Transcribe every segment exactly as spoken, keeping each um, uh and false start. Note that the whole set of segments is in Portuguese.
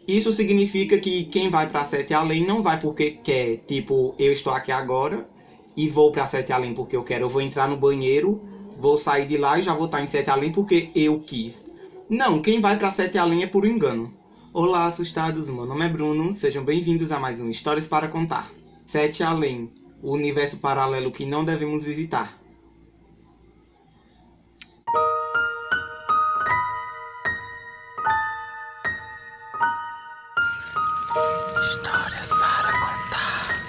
Isso significa que quem vai para Sete Além não vai porque quer, tipo, eu estou aqui agora e vou para Sete Além porque eu quero. Eu vou entrar no banheiro, vou sair de lá e já vou estar em Sete Além porque eu quis. Não, quem vai para Sete Além é por engano. Olá, assustados, meu nome é Bruno, sejam bem-vindos a mais um Histórias para Contar. Sete Além, o universo paralelo que não devemos visitar. Histórias para contar.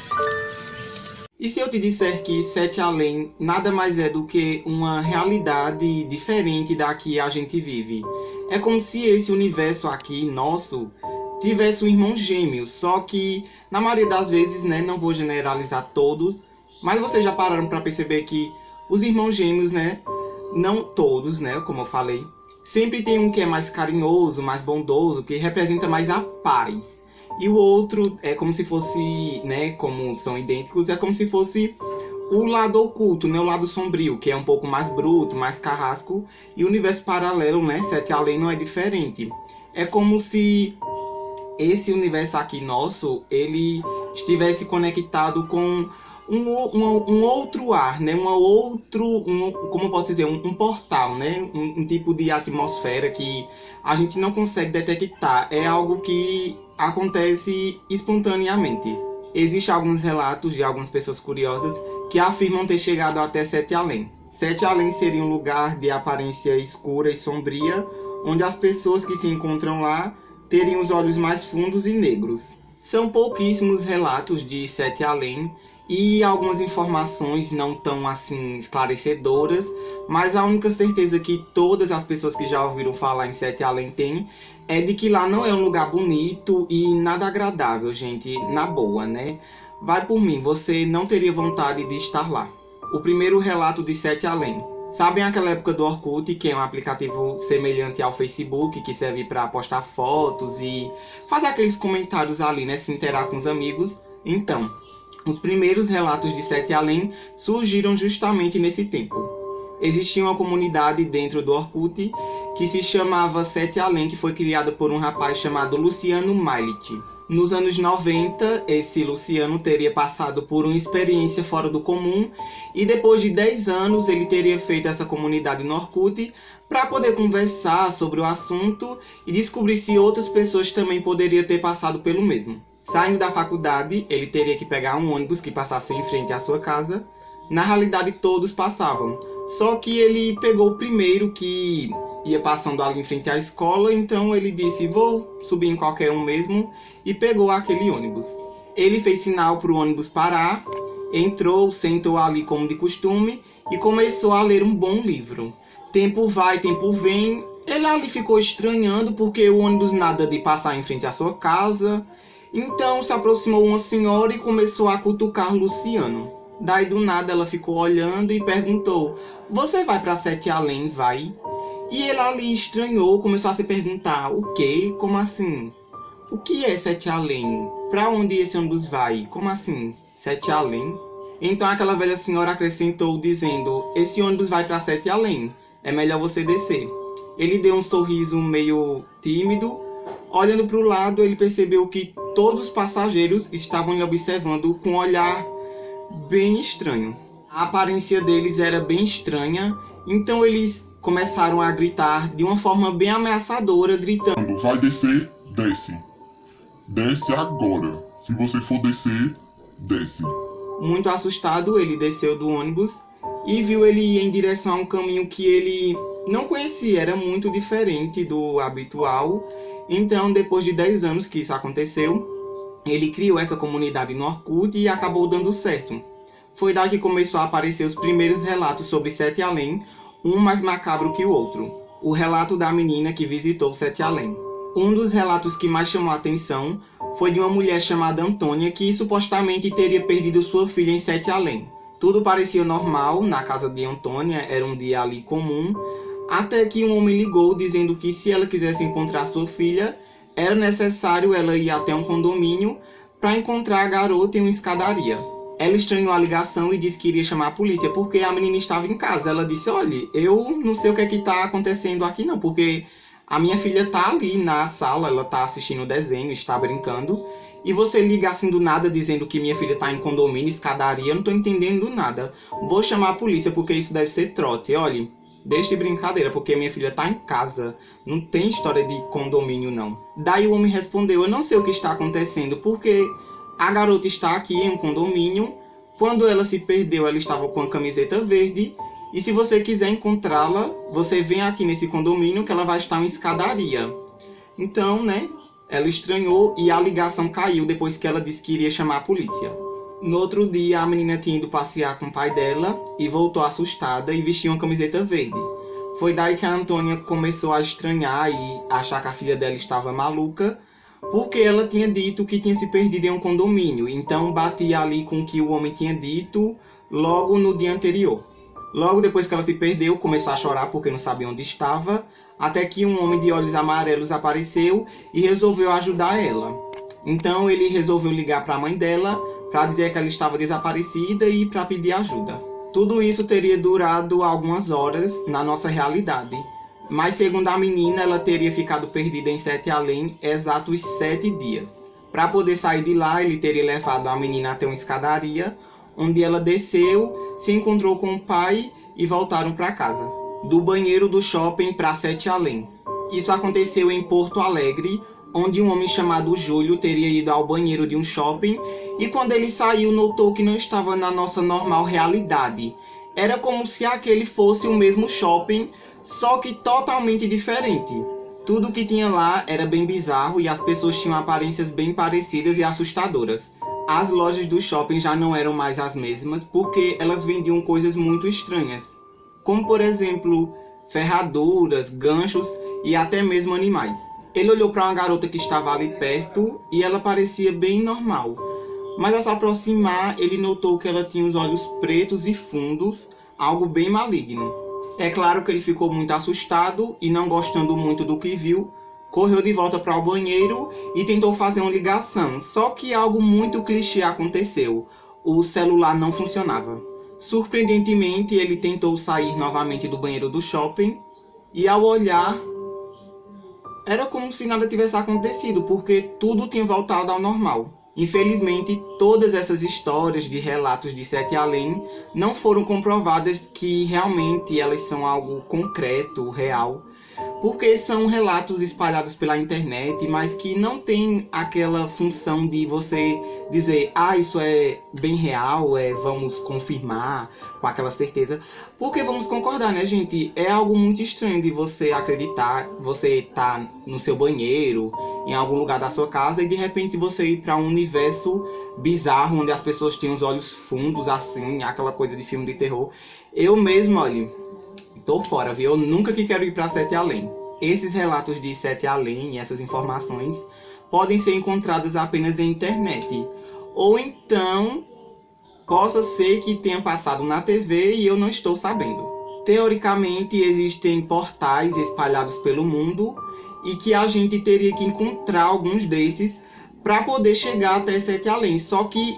E se eu te disser que Sete Além nada mais é do que uma realidade diferente da que a gente vive? É como se esse universo aqui, nosso, tivesse um irmão gêmeo, só que na maioria das vezes, né, não vou generalizar todos, mas vocês já pararam para perceber que os irmãos gêmeos, né, não todos, né, como eu falei, sempre tem um que é mais carinhoso, mais bondoso, que representa mais a paz. E o outro é como se fosse, né, como são idênticos, é como se fosse o lado oculto, né, o lado sombrio, que é um pouco mais bruto, mais carrasco. E o universo paralelo, né, Sete Além não é diferente. É como se esse universo aqui nosso, ele estivesse conectado com um, um, um outro ar, né, um outro, um, como eu posso dizer, um, um portal, né, um, um tipo de atmosfera que a gente não consegue detectar. É algo que acontece espontaneamente. Existem alguns relatos de algumas pessoas curiosas que afirmam ter chegado até Sete Além. Sete Além seria um lugar de aparência escura e sombria, onde as pessoas que se encontram lá teriam os olhos mais fundos e negros. São pouquíssimos relatos de Sete Além e algumas informações não tão assim esclarecedoras, mas a única certeza que todas as pessoas que já ouviram falar em Sete Além têm é de que lá não é um lugar bonito e nada agradável, gente, na boa, né? Vai por mim, você não teria vontade de estar lá. O primeiro relato de Sete Além. Sabem aquela época do Orkut, que é um aplicativo semelhante ao Facebook, que serve para postar fotos e fazer aqueles comentários ali, né, se interar com os amigos? Então, os primeiros relatos de Sete Além surgiram justamente nesse tempo. Existia uma comunidade dentro do Orkut que se chamava Sete Além, que foi criada por um rapaz chamado Luciano Mailit. Nos anos noventa, esse Luciano teria passado por uma experiência fora do comum e depois de dez anos ele teria feito essa comunidade no Orkut para poder conversar sobre o assunto e descobrir se outras pessoas também poderiam ter passado pelo mesmo. Saindo da faculdade, ele teria que pegar um ônibus que passasse em frente à sua casa. Na realidade, todos passavam, só que ele pegou o primeiro que ia passando ali em frente à escola, então ele disse, vou subir em qualquer um mesmo, e pegou aquele ônibus. Ele fez sinal para o ônibus parar, entrou, sentou ali como de costume, e começou a ler um bom livro. Tempo vai, tempo vem, ele ali ficou estranhando, porque o ônibus nada de passar em frente à sua casa. Então se aproximou uma senhora e começou a cutucar Luciano. Daí do nada ela ficou olhando e perguntou, você vai para Sete Além, vai? E ele ali estranhou, começou a se perguntar, o quê? Como assim? O que é Sete Além? Para onde esse ônibus vai? Como assim? Sete Além? Então aquela velha senhora acrescentou dizendo, esse ônibus vai para Sete Além, é melhor você descer. Ele deu um sorriso meio tímido, olhando para o lado ele percebeu que todos os passageiros estavam lhe observando com um olhar bem estranho. A aparência deles era bem estranha, então eles começaram a gritar de uma forma bem ameaçadora, gritando, vai descer, desce. Desce agora. Se você for descer, desce. Muito assustado, ele desceu do ônibus e viu ele ir em direção a um caminho que ele não conhecia, era muito diferente do habitual. Então, depois de dez anos que isso aconteceu, ele criou essa comunidade no Orkut e acabou dando certo. Foi daí que começou a aparecer os primeiros relatos sobre Sete Além, um mais macabro que o outro. O relato da menina que visitou Sete Além. Um dos relatos que mais chamou a atenção foi de uma mulher chamada Antônia que supostamente teria perdido sua filha em Sete Além. Tudo parecia normal na casa de Antônia, era um dia ali comum, até que um homem ligou dizendo que se ela quisesse encontrar sua filha, era necessário ela ir até um condomínio para encontrar a garota em uma escadaria. Ela estranhou a ligação e disse que iria chamar a polícia porque a menina estava em casa. Ela disse, olha, eu não sei o que é que está acontecendo aqui não, porque A minha filha tá ali na sala, ela tá assistindo o desenho, está brincando, e você liga assim do nada dizendo que minha filha tá em condomínio, escadaria, eu não tô entendendo nada. Vou chamar a polícia porque isso deve ser trote. Olha, deixa de brincadeira, porque minha filha tá em casa, não tem história de condomínio não. Daí o homem respondeu, eu não sei o que está acontecendo, porque a garota está aqui em um condomínio, quando ela se perdeu ela estava com a camiseta verde, e se você quiser encontrá-la, você vem aqui nesse condomínio que ela vai estar em escadaria. Então, né, ela estranhou e a ligação caiu depois que ela disse que iria chamar a polícia. No outro dia, a menina tinha ido passear com o pai dela e voltou assustada e vestiu uma camiseta verde. Foi daí que a Antônia começou a estranhar e achar que a filha dela estava maluca, porque ela tinha dito que tinha se perdido em um condomínio, então batia ali com o que o homem tinha dito logo no dia anterior. Logo depois que ela se perdeu, começou a chorar porque não sabia onde estava, até que um homem de olhos amarelos apareceu e resolveu ajudar ela. Então ele resolveu ligar para a mãe dela para dizer que ela estava desaparecida e para pedir ajuda. Tudo isso teria durado algumas horas na nossa realidade, mas segundo a menina, ela teria ficado perdida em Sete Além exatos sete dias. Para poder sair de lá, ele teria levado a menina até uma escadaria, onde ela desceu, se encontrou com o pai e voltaram para casa. Do banheiro do shopping para Sete Além. Isso aconteceu em Porto Alegre, onde um homem chamado Júlio teria ido ao banheiro de um shopping e quando ele saiu notou que não estava na nossa normal realidade. Era como se aquele fosse o mesmo shopping, só que totalmente diferente. Tudo que tinha lá era bem bizarro e as pessoas tinham aparências bem parecidas e assustadoras. As lojas do shopping já não eram mais as mesmas porque elas vendiam coisas muito estranhas, como por exemplo, ferraduras, ganchos e até mesmo animais. Ele olhou para uma garota que estava ali perto e ela parecia bem normal. Mas ao se aproximar, ele notou que ela tinha os olhos pretos e fundos, algo bem maligno. É claro que ele ficou muito assustado e não gostando muito do que viu, correu de volta para o banheiro e tentou fazer uma ligação, só que algo muito clichê aconteceu. O celular não funcionava. Surpreendentemente, ele tentou sair novamente do banheiro do shopping e ao olhar, era como se nada tivesse acontecido, porque tudo tinha voltado ao normal. Infelizmente, todas essas histórias de relatos de Sete Além não foram comprovadas que realmente elas são algo concreto, real, porque são relatos espalhados pela internet, mas que não tem aquela função de você dizer, ah, isso é bem real, é, vamos confirmar com aquela certeza. Porque vamos concordar, né, gente? É algo muito estranho de você acreditar, você tá no seu banheiro, em algum lugar da sua casa, e de repente você ir para um universo bizarro, onde as pessoas têm os olhos fundos, assim, aquela coisa de filme de terror. Eu mesmo, olha, tô fora, viu? Eu nunca que quero ir para Sete Além. Esses relatos de Sete Além e essas informações podem ser encontradas apenas em internet. Ou então, possa ser que tenha passado na T V e eu não estou sabendo. Teoricamente, existem portais espalhados pelo mundo e que a gente teria que encontrar alguns desses para poder chegar até Sete Além. Só que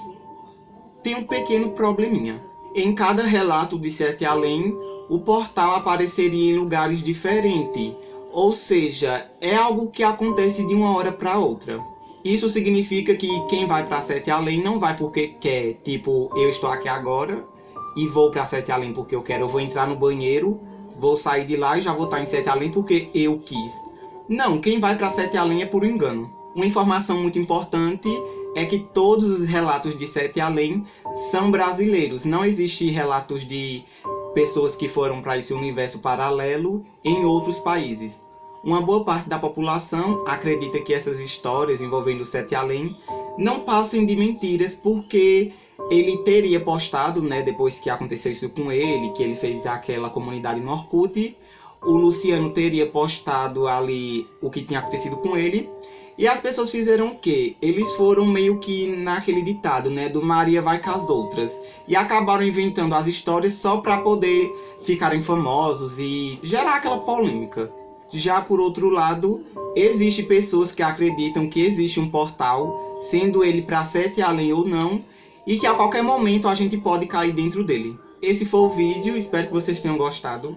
tem um pequeno probleminha. Em cada relato de Sete Além, o portal apareceria em lugares diferentes. Ou seja, é algo que acontece de uma hora para outra. Isso significa que quem vai para Sete Além não vai porque quer. Tipo, eu estou aqui agora e vou para Sete Além porque eu quero. Eu vou entrar no banheiro, vou sair de lá e já vou estar em Sete Além porque eu quis. Não, quem vai para Sete Além é por engano. Uma informação muito importante é que todos os relatos de Sete Além são brasileiros. Não existem relatos de pessoas que foram para esse universo paralelo em outros países. Uma boa parte da população acredita que essas histórias envolvendo Sete Além não passem de mentiras, porque ele teria postado, né, depois que aconteceu isso com ele, que ele fez aquela comunidade no Orkut, o Luciano teria postado ali o que tinha acontecido com ele, e as pessoas fizeram o quê? Eles foram meio que naquele ditado, né, do Maria vai com as outras, e acabaram inventando as histórias só para poder ficarem famosos e gerar aquela polêmica. Já por outro lado, existem pessoas que acreditam que existe um portal, sendo ele para Sete Além ou não, e que a qualquer momento a gente pode cair dentro dele. Esse foi o vídeo, espero que vocês tenham gostado.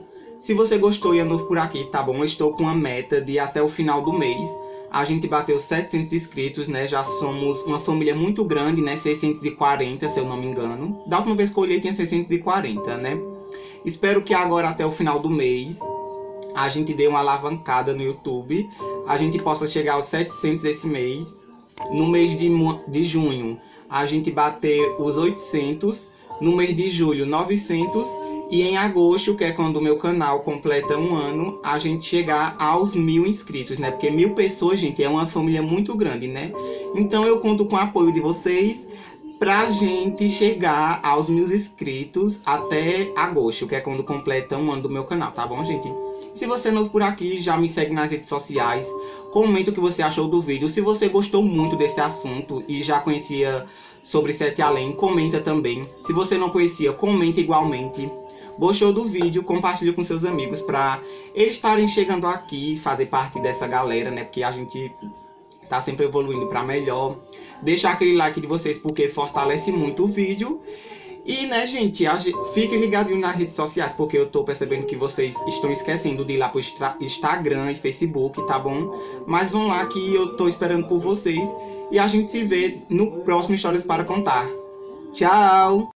Se você gostou e é novo por aqui, tá bom? Eu estou com uma meta de até o final do mês a gente bateu setecentos inscritos, né? Já somos uma família muito grande, né? seiscentos e quarenta, se eu não me engano. Da última vez que eu olhei tinha seiscentos e quarenta, né? Espero que agora até o final do mês a gente dê uma alavancada no YouTube. A gente possa chegar aos setecentos esse mês. No mês de, de junho a gente bater os oitocentos. No mês de julho, novecentos. E em agosto, que é quando o meu canal completa um ano, a gente chegar aos mil inscritos, né? Porque mil pessoas, gente, é uma família muito grande, né? Então eu conto com o apoio de vocês pra gente chegar aos mil inscritos até agosto, que é quando completa um ano do meu canal, tá bom, gente? Se você é novo por aqui, já me segue nas redes sociais. Comenta o que você achou do vídeo. Se você gostou muito desse assunto e já conhecia sobre Sete Além, comenta também. Se você não conhecia, comenta igualmente. Gostou do vídeo, compartilhe com seus amigos para eles estarem chegando aqui e fazer parte dessa galera, né? Porque a gente tá sempre evoluindo para melhor. Deixar aquele like de vocês porque fortalece muito o vídeo. E, né, gente, a gente fiquem ligados nas redes sociais, porque eu tô percebendo que vocês estão esquecendo de ir lá pro Instagram e Facebook, tá bom? Mas vão lá que eu tô esperando por vocês. E a gente se vê no próximo Histórias para Contar. Tchau!